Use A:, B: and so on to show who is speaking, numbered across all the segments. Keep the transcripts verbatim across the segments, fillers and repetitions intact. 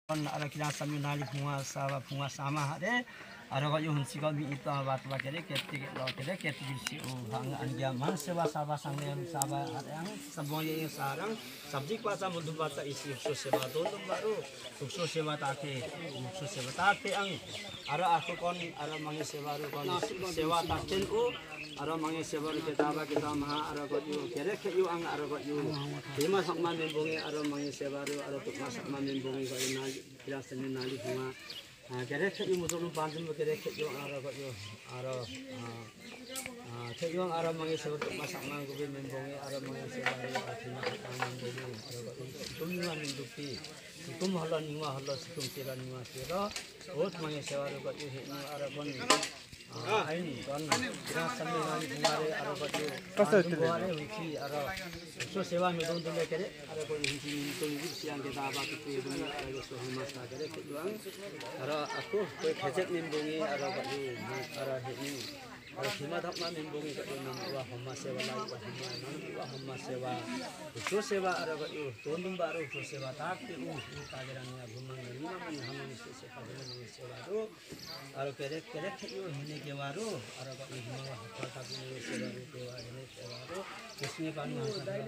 A: Ala kila sambil nali bunga sama bunga sama hade ada kau yang sih kau bi itu abat abat kere ketik lo kere ketik bisi oh hang anjam man sewa sama sanggem sama ada yang semuanya yang sarang subjek bahasa mudah bahasa isi khusus sewa dulu baru khusus sewa take khusus sewa take ang ada aku kon ada mangi sewa ru kon sewa taken u ada mangi sewa ru kita apa kita mah ada kau yu kere kere ang ada kau yu lima sama membungi ada mangi sewa ru ada tuh mas sama membungi kau nali kila sambil nali bunga kere kere musuh panjang kere kere arah kau yo arah kere yang arah mangi sebut masak mangu bi membongi arah mangi sebut arah membongi arah kau tumima mendupi tum halan niwa halan tum sila niwa sila ot mangi sebut kau yo hini arah kon ini kon kira sambil nali bungare arah kau yo bungare wiki arah so sewa medon tu kere arah kau yo hini tu ni siang kita apa tu itu arah kau so hamas kere kere yang arah aku kau kecek membongi arah kau yo arah hini arah hima tak mana membongi kau yo nama hamas sewa lagi hima nama hamas sewa so sewa arah kau yo tondum baru so sewa tak tu uh kagerannya bumang lima mana hamas sewa kagerannya sewa tu arah kere kere yo hini kewaru arah kau yo hima apa tak ni sewa tu kewaru hini kewaru इसमें पानी आता है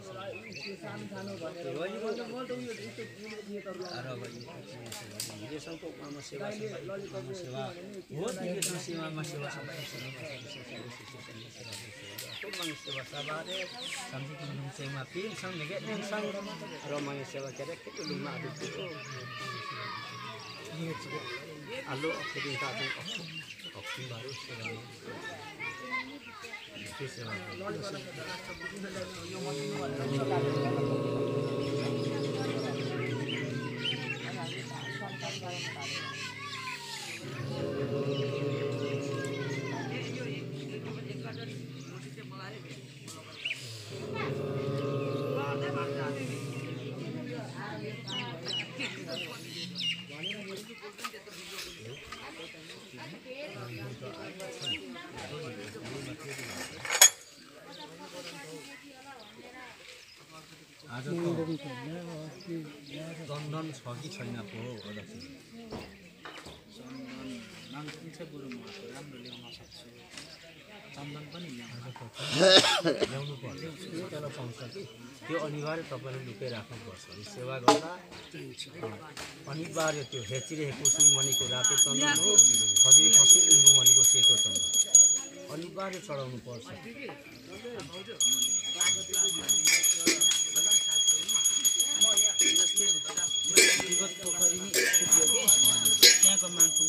A: अरे भाई ये सब तो काम सेवा सेवा बहुत ही सेवा में सेवा सब तो मांग सेवा साबारे sampai kita sewa pin sang neget neng sang romanya sewa kere itu lima ribu alu oksigen satu oksigen baru sewa sewa आज तो चन्दन छ कि छैन पो अध्यक्ष चन्दन नाङ्किन चाहिँ बरु म राम्रो ल्याउन सक्छु चन्दन पनि ल्याउनु पर्छ त्यसलाई पाउँछ कि त्यो अनिवार्य तपाईँले लुकेर राख्नुपर्छ सेवा गर्दा अनिवार्य त्यो हेचिरे कुसुम भनेको रातो चन्दन हो खजिरी खसी उङ्गु भनेको सेतो चन्दन अनिवार्य चढाउनु पर्छ विगत पोखरी नि त्यहाँको मान्छे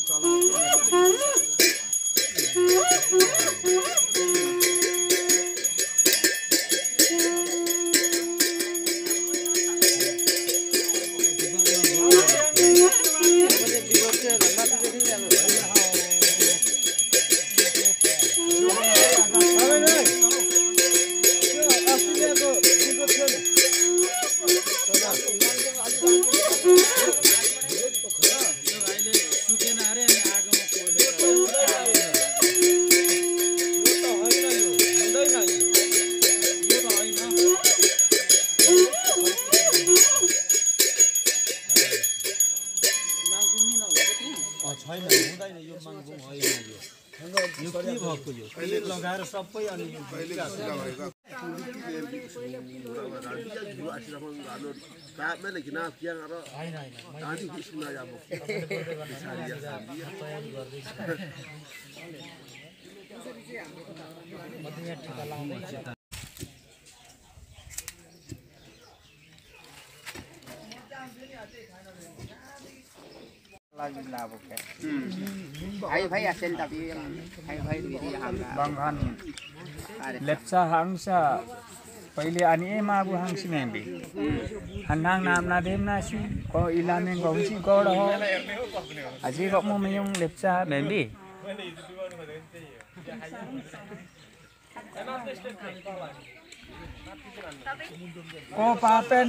A: लगाएर सबै अनि
B: Hai भाई असेल tapi hai भाई diri hamla
C: banghan lepsa hangsa पहिले अनि ए माबु हांसी मेंबे हन्नांग नाम ना देम ना सी को इलामें गौसी कोड हो अजी को मो मयong lepsa मेंबे को पापेन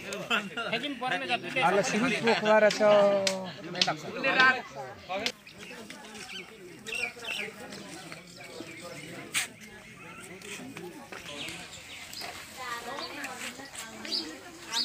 C: ala sini bukwara cho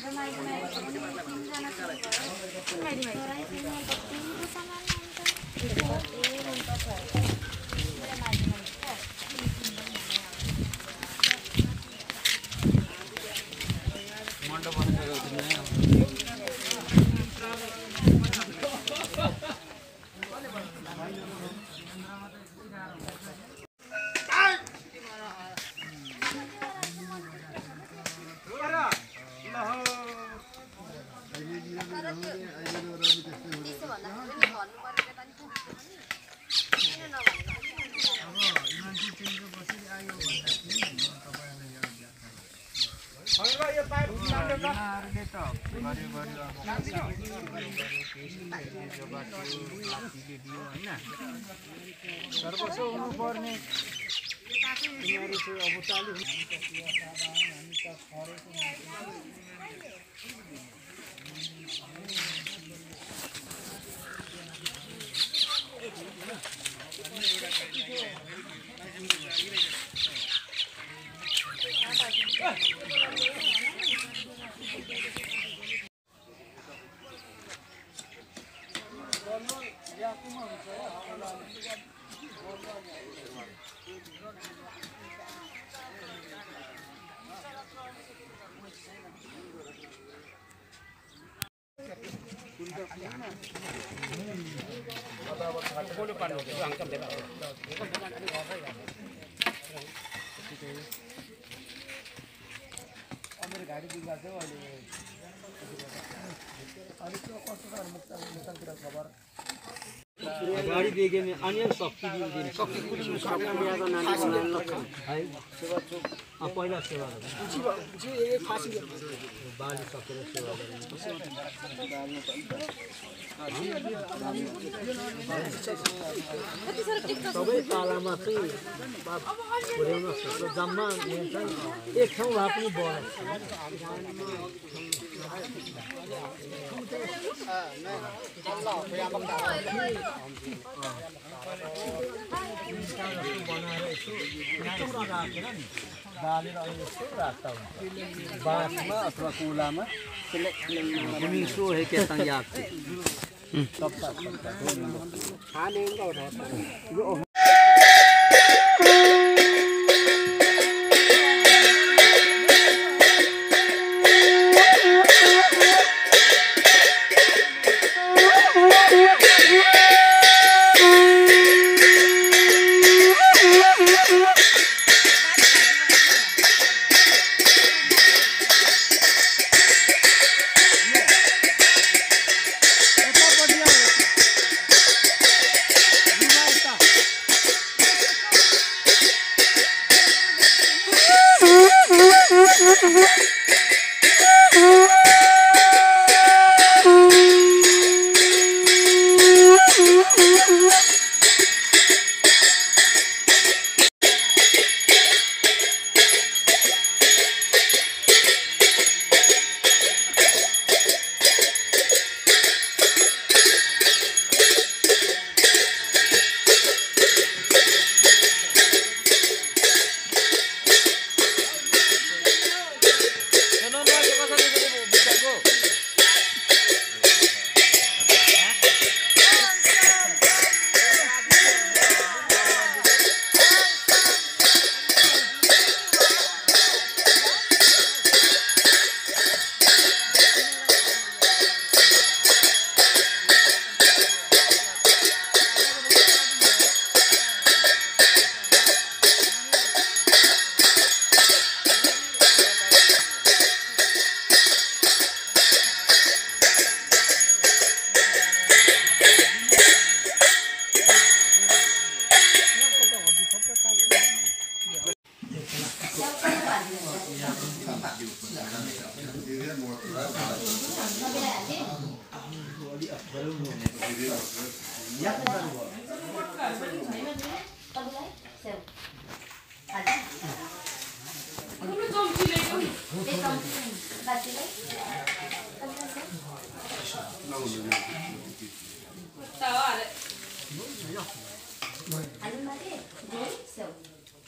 C: सर्वस्व हुनुपर्ने तिमीहरू चाहिँ अब चालु गाडी बिग्रा थियो अहिले अलिक कस्तो छ मुक्तातिर खबर
A: गाडी देखे में अन्य शक्ति दिन शक्ति पुलिस मुसाफिर मेरा नानी बनाने लगा है सेवा चौक अ पहिला सेवा जी जी ये फांसी बाल सकेर सेवा सबै तालामा चाहिँ पुर्याउन सक्छ जम्मा एक ठाउँ भए पनि बढ्छ बालेर अहिले यस्तो राख्दा हुन्छ बाँसमा अथवा कुलामा गुनिसो है के याद खाने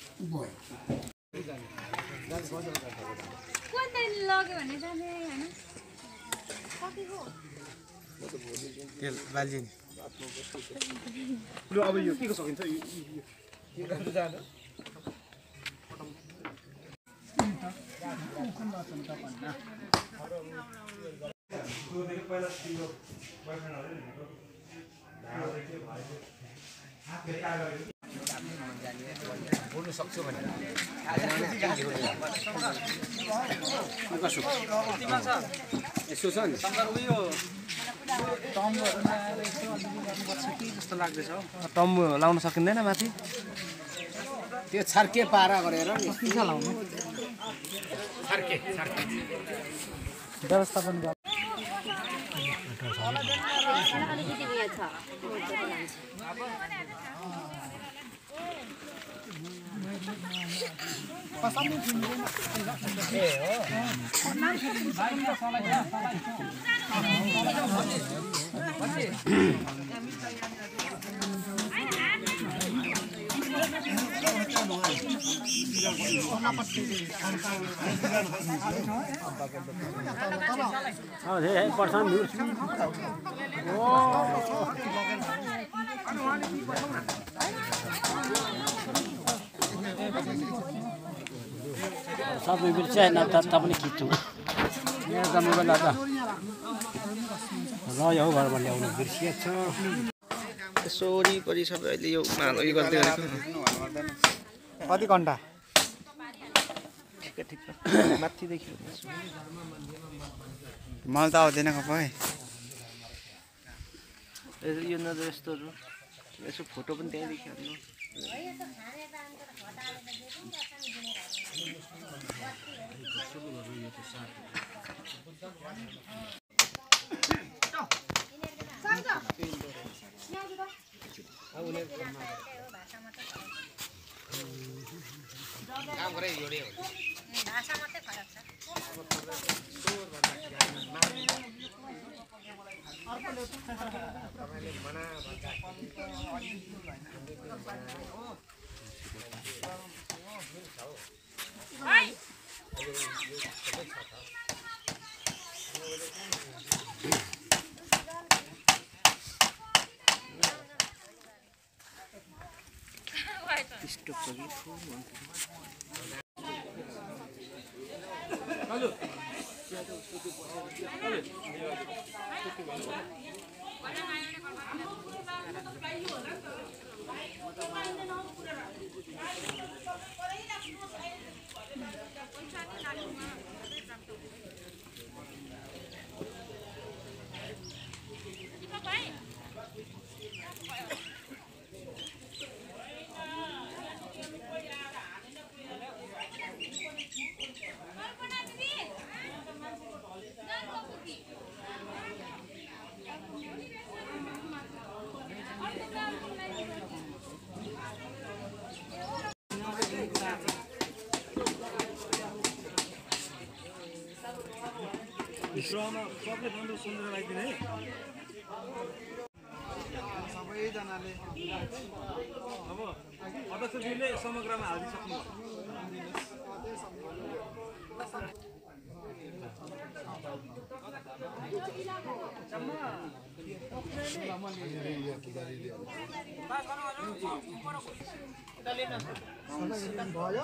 D: Quanto ele logo, né? Já तेल बाल्जिन
E: लु अब यो के को सकिन्छ यो यो गर्नु जाँदा
D: बोल्नु सक्छु भने
B: यसो छ नि
D: टम्बु लाउन सकिँदैन माथि
B: त्यो छर्के पारा गरेर नि
C: व्यवस्थापन गर्नु
F: अलिकति उयो छ
A: सबै बिर्से न त पनि खिच्छु मेरो त मोबाइल आता रह्यो हौ घरमा ल्याउनु बिर्सिएको छ
D: यसो वरिपरि सबै अहिले यो माल उयो गर्दै गरेको
E: कति घण्टा
D: ठिक ठिक माथिदेखि
E: मल त आउँदैन खपाइ
D: यो नजर यस्तोहरू यसो फोटो पनि त्यहीँदेखि हाल्नु
F: भाषा मात्रै फरक छ
D: स्टोभ छ कि फुल
E: सबले राम्रो सुनेर राखिदिने है सबैजनाले अब अध्यक्षजीले समग्रमा हालिदिइसक्नु भयो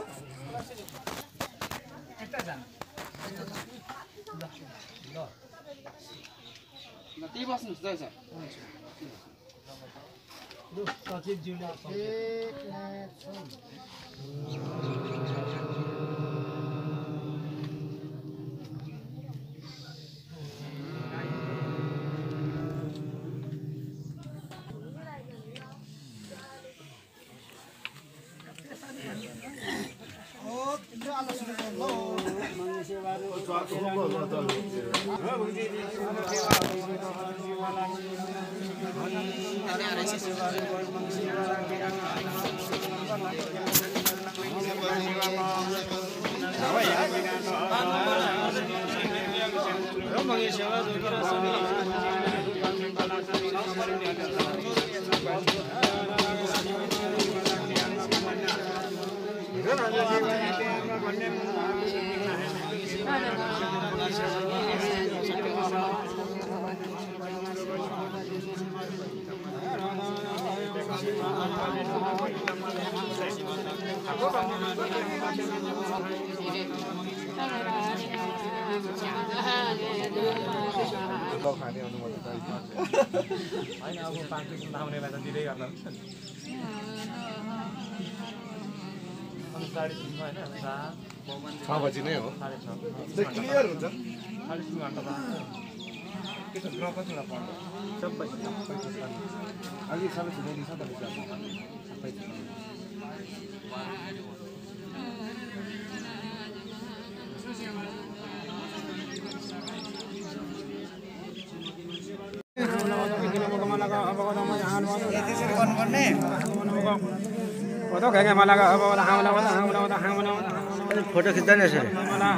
B: त्यही बस्नुहोस् दाइ सर
A: सचिवज्यूले
G: छ बजी नै हो क्लियर हुन्छ अघि सबै छुट्याइदिन्छ
A: फोटो खिच्दा नि यसरी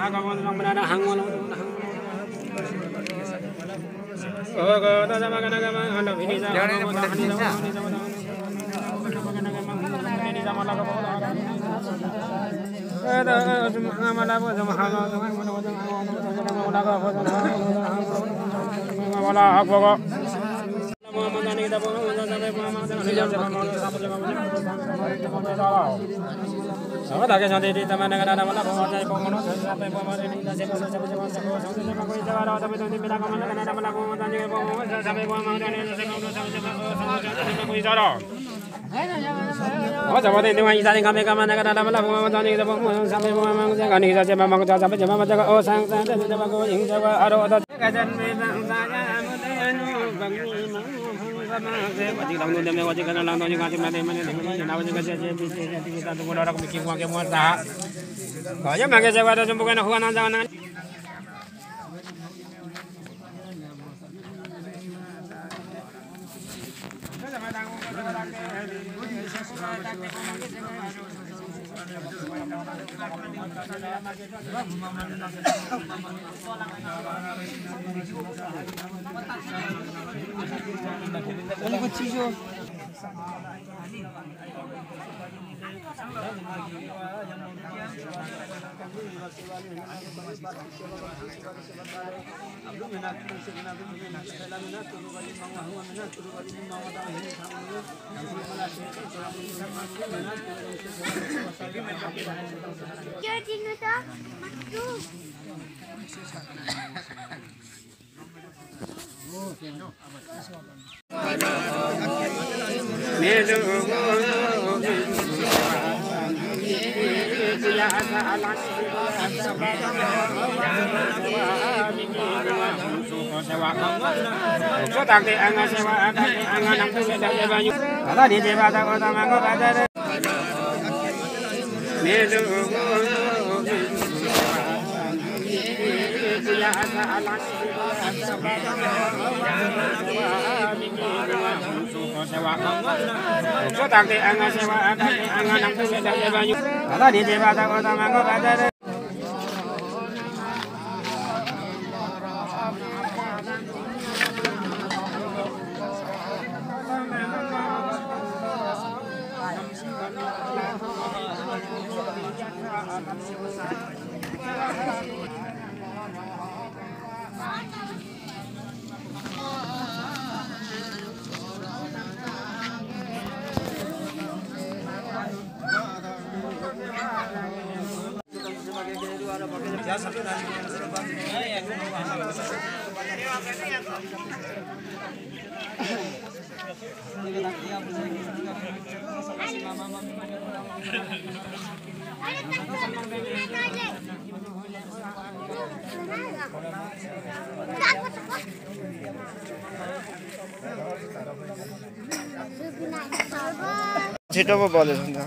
D: छिटो पो बलेछ नि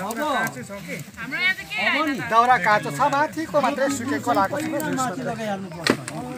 D: त
B: दाउरा काँचो छ माथिको मात्रै सुकेको लागेको छ
A: माथि लगाइहाल्नु पर्छ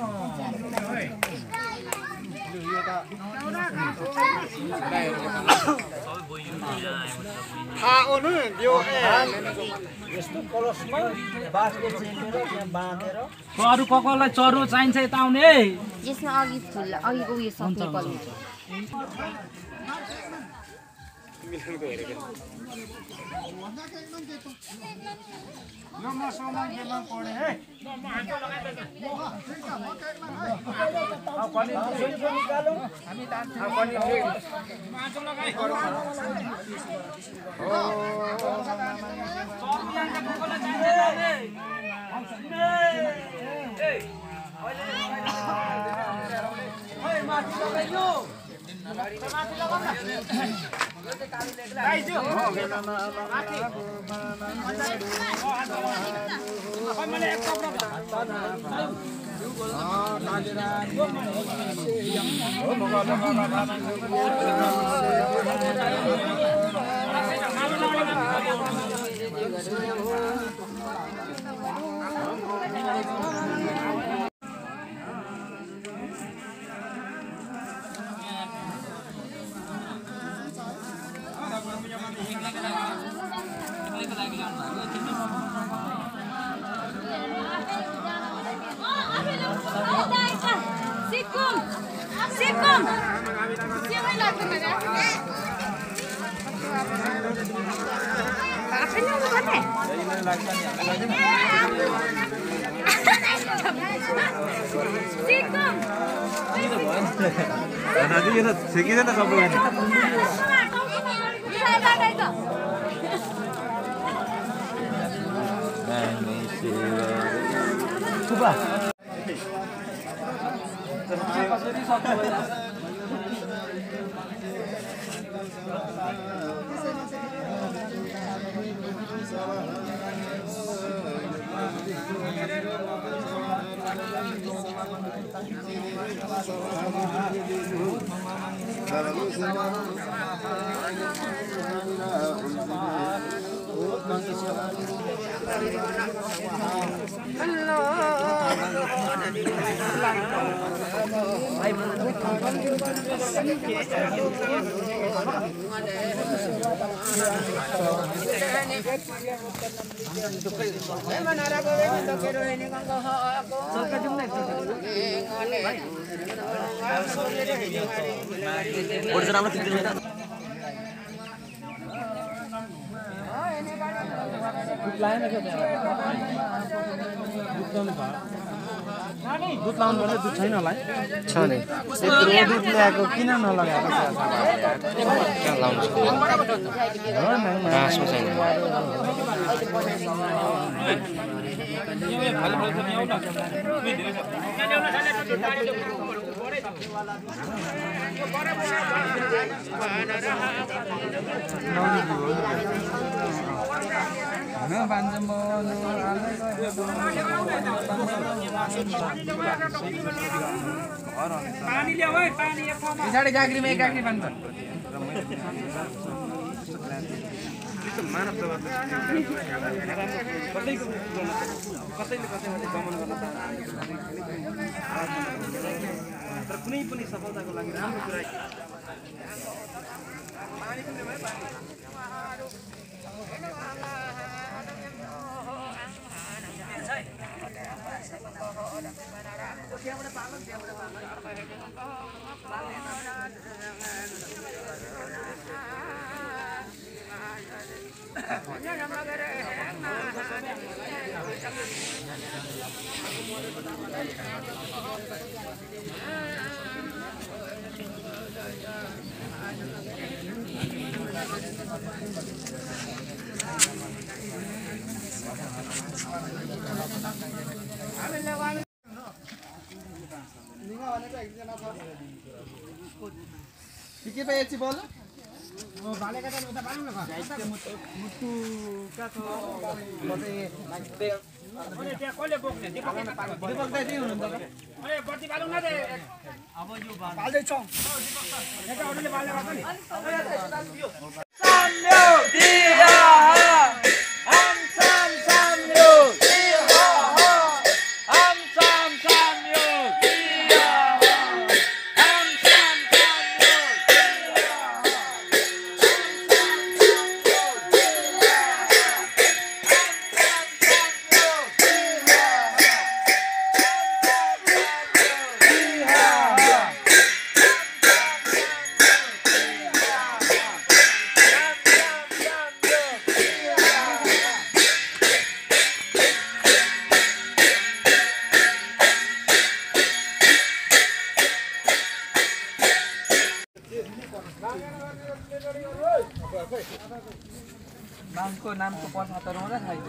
A: यस्तो कलसमा बाँसले चेपेर त्यहाँ बाँधेर
H: अरू ककललाई चरो चाहिन्छ यता आउने
F: यसमा अघि फुल अघिको उयो सक्ने कलम Sikum, sikum, siapa lagi mana? Apa ni aku kata? Sikum.
E: Nanti kita sedikit ada kabel ini.
F: Bisa ada itu.
A: Coba. दुध लाउनु पर्ने दुध छैन होला
D: छ नि
A: यत्रो दुध ल्याएको किन नलगाएको
D: कहाँ लाउनु बाँसमा छैन
H: पानी ल्याऊ है पानी एक ठाउँमा
C: पछाडि गाग्रीमा एक गाग्री बान्छ
E: मानव जगत कसैको कसैले कसैमाथि दमन गर्न तर कुनै पनि सफलताको लागि राम्रो कुरा
B: के पे एकछि बोल
C: बालेका त उता बाल्नु न
B: मुटु का छ मते
H: अनि त्यहाँ कसले बोक्ने
B: दिपक दाइ हुनुहुन्छ
H: अरे बत्ती बालौँ न अब यो बाल्दै छौ यता अरूले बाल्ने गर्छ नि साम्यो दिहा हम साम साम्यो दिहा हम साम साम्यो दिहा हम साम साम्यो दिहा
C: नामको नामको पचहत्तरमा र थाहा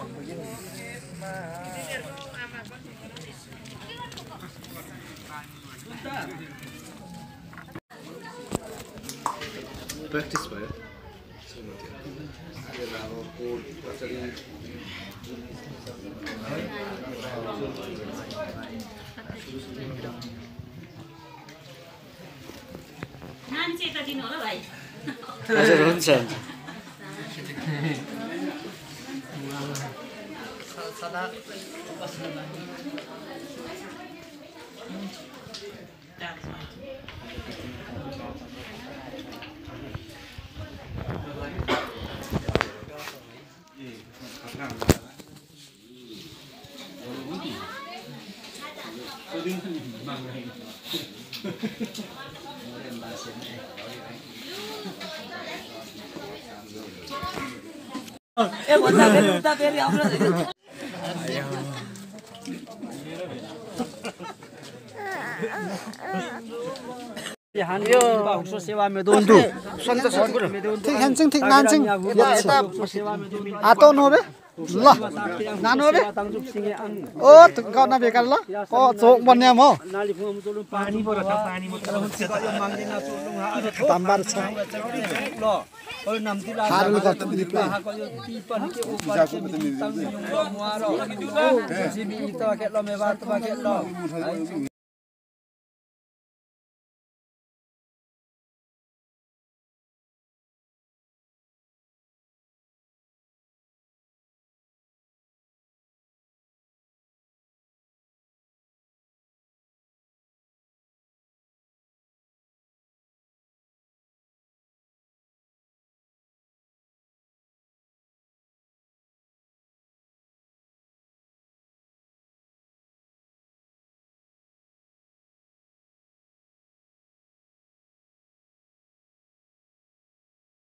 G: प्र्याक्टिस भयो अब कोड कसरी
F: नानी चाहिँ यता दिनु होला भाइ
D: हजुर हुन्छ
A: ए भन्दा फेरि उता फेरि हाम्रो यो सेवा में दोन दो
D: सन्त सद्गुरु
B: ठीक हैंसिंग ठीक नानसिंग आतो नो बे ल नानो बे ओ त गर्न बेकार ल ओ चोक बन्या म
A: नाली फुम चोलु पानी
E: बाट पानी मात्र हुन्छ
A: यो माग्दिन चोलु
B: ताम्बार छ
A: ल ओ नामति ला
B: हारुल गर्छ दिदी प्ले
A: को यो ती पनि के उपर के तंग यो मुआरो जिबी त के ल मेवा त के ल